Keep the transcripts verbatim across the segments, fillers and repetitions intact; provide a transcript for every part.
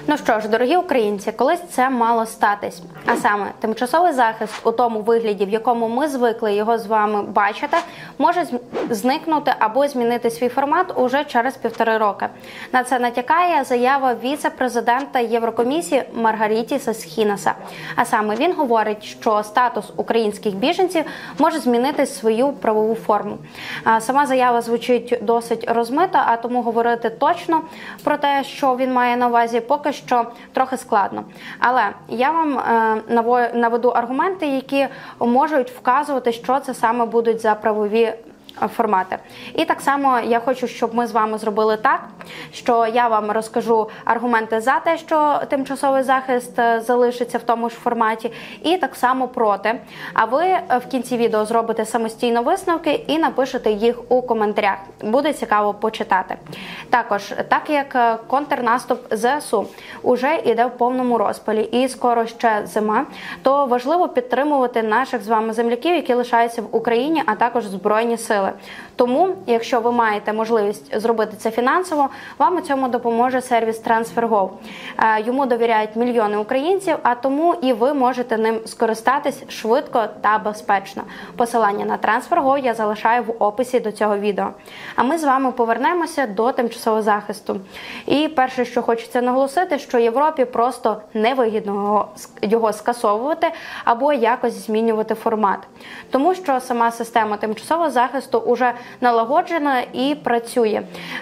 Ну що ж, дорогі українці, колись це мало статись. А саме, тимчасовий захист у тому вигляді, в якому ми звикли його з вами бачити, може зникнути або змінити свій формат уже через півтори роки. На це натякає заява віце-президента Єврокомісії Маргарітіса Схінаса. А саме, він говорить, що статус українських біженців може змінити свою правову форму. Сама заява звучить досить розмито, а тому говорити точно про те, що він має на увазі, поки що трохи складно. Але я вам е, наведу аргументи, які можуть вказувати, що це саме будуть за правові формати. І так само я хочу, щоб ми з вами зробили так, що я вам розкажу аргументи за те, що тимчасовий захист залишиться в тому ж форматі, і так само проти. А ви в кінці відео зробите самостійно висновки і напишете їх у коментарях. Буде цікаво почитати. Також, так як контрнаступ ЗСУ уже йде в повному розпалі і скоро ще зима, то важливо підтримувати наших з вами земляків, які лишаються в Україні, а також Збройні сили. Тому, якщо ви маєте можливість зробити це фінансово, вам у цьому допоможе сервіс TransferGo. Йому довіряють мільйони українців, а тому і ви можете ним скористатись швидко та безпечно. Посилання на TransferGo я залишаю в описі до цього відео. А ми з вами повернемося до тимчасового захисту. І перше, що хочеться наголосити, що Європі просто невигідно його скасовувати або якось змінювати формат. Тому що сама система тимчасового захисту уже налагоджена і працює.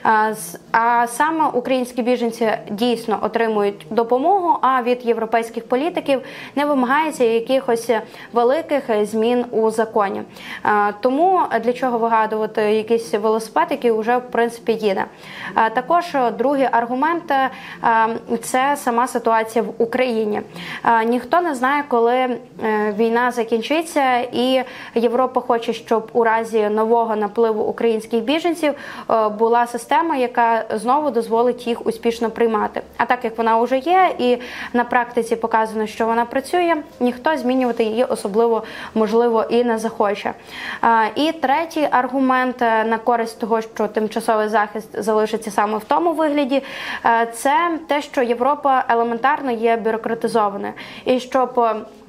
А саме українські біженці дійсно отримують допомогу, а від європейських політиків не вимагається якихось великих змін у законі. Тому для чого вигадувати якийсь велосипед, який вже в принципі їде. Також другий аргумент – це сама ситуація в Україні. Ніхто не знає, коли війна закінчиться, і Європа хоче, щоб у разі нового напливу українських біженців була система, яка знову дозволить їх успішно приймати. А так як вона вже є і на практиці показано, що вона працює, ніхто змінювати її особливо, можливо, і не захоче. І третій аргумент на користь того, що тимчасовий захист залишиться саме в тому вигляді, це те, що Європа елементарно є бюрократизованою. І щоб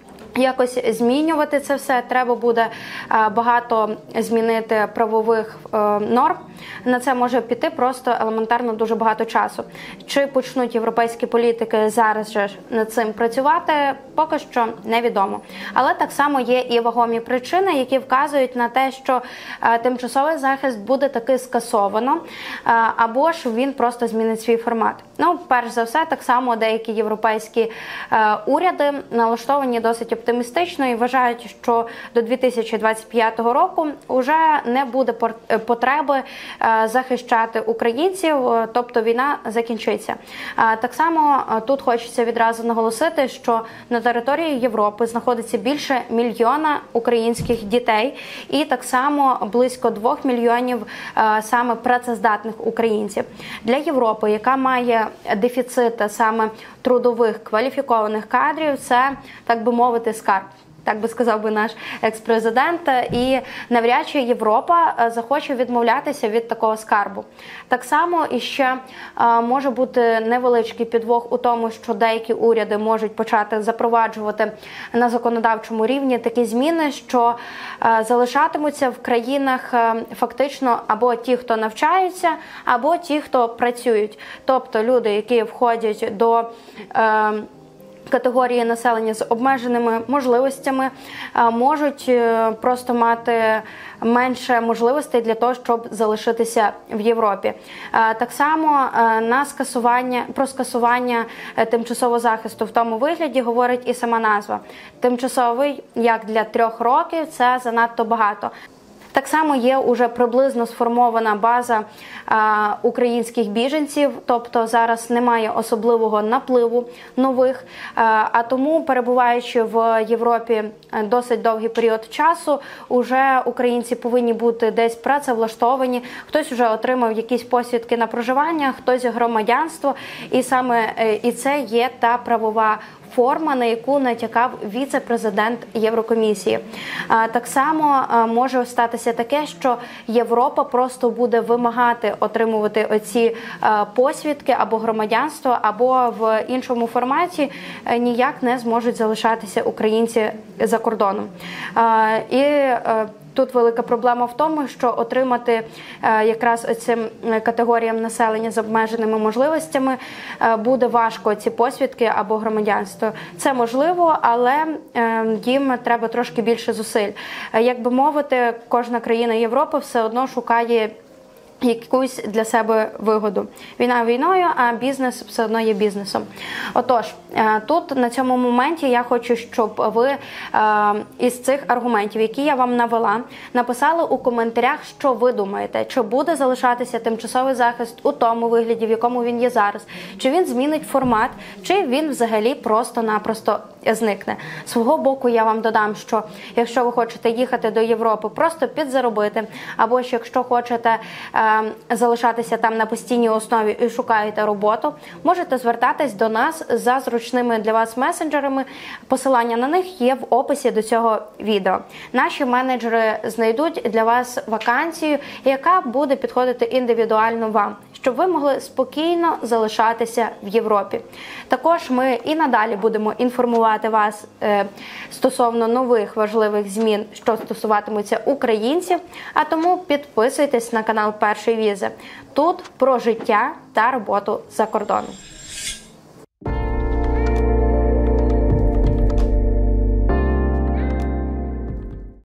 якось змінювати це все, треба буде багато змінити правових норм. На це може піти просто елементарно дуже багато часу. Чи почнуть європейські політики зараз же над цим працювати, поки що невідомо. Але так само є і вагомі причини, які вказують на те, що тимчасовий захист буде таки скасовано, або ж він просто змінить свій формат. Ну, перш за все, так само деякі європейські уряди налаштовані досить оптимістично і вважають, що до дві тисячі двадцять п'ятого року вже не буде потреби захищати українців, тобто війна закінчиться. Так само тут хочеться відразу наголосити, що на території Європи знаходиться більше мільйона українських дітей і так само близько двох мільйонів саме працездатних українців. Для Європи, яка має дефіцит саме трудових кваліфікованих кадрів, це, так би мовити, скарб. Так би сказав би наш екс-президент, і навряд чи Європа захоче відмовлятися від такого скарбу. Так само і ще може бути невеличкий підвох у тому, що деякі уряди можуть почати запроваджувати на законодавчому рівні такі зміни, що залишатимуться в країнах фактично або ті, хто навчаються, або ті, хто працюють. Тобто люди, які входять до категорії населення з обмеженими можливостями, можуть просто мати менше можливостей для того, щоб залишитися в Європі. Так само на скасування, про скасування тимчасового захисту в тому вигляді говорить і сама назва. Тимчасовий, як для трьох років, це занадто багато. Так само є уже приблизно сформована база а, українських біженців, тобто зараз немає особливого напливу нових, а, а тому, перебуваючи в Європі досить довгий період часу, уже українці повинні бути десь працевлаштовані, хтось вже отримав якісь посвідки на проживання, хтось громадянство, і саме і це є та правова форма, на яку натякав віце-президент Єврокомісії. Так само може статися таке, що Європа просто буде вимагати отримувати оці посвідки або громадянство, або в іншому форматі ніяк не зможуть залишатися українці за кордоном. І тут велика проблема в тому, що отримати е, якраз цим категоріям населення з обмеженими можливостями е, буде важко ці посвідки або громадянство. Це можливо, але е, їм треба трошки більше зусиль. Е, як би мовити, кожна країна Європи все одно шукає якусь для себе вигоду. Війна війною, а бізнес все одно є бізнесом. Отож, тут на цьому моменті я хочу, щоб ви із цих аргументів, які я вам навела, написали у коментарях, що ви думаєте, чи буде залишатися тимчасовий захист у тому вигляді, в якому він є зараз, чи він змінить формат, чи він взагалі просто-напросто зникне. З свого боку я вам додам, що якщо ви хочете їхати до Європи просто підзаробити, або ж якщо хочете залишатися там на постійній основі і шукаєте роботу, можете звертатись до нас за зручними для вас месенджерами. Посилання на них є в описі до цього відео. Наші менеджери знайдуть для вас вакансію, яка буде підходити індивідуально вам, щоб ви могли спокійно залишатися в Європі. Також ми і надалі будемо інформувати вас е, стосовно нових важливих змін, що стосуватимуться українців, а тому підписуйтесь на канал Першої візи. Тут про життя та роботу за кордоном.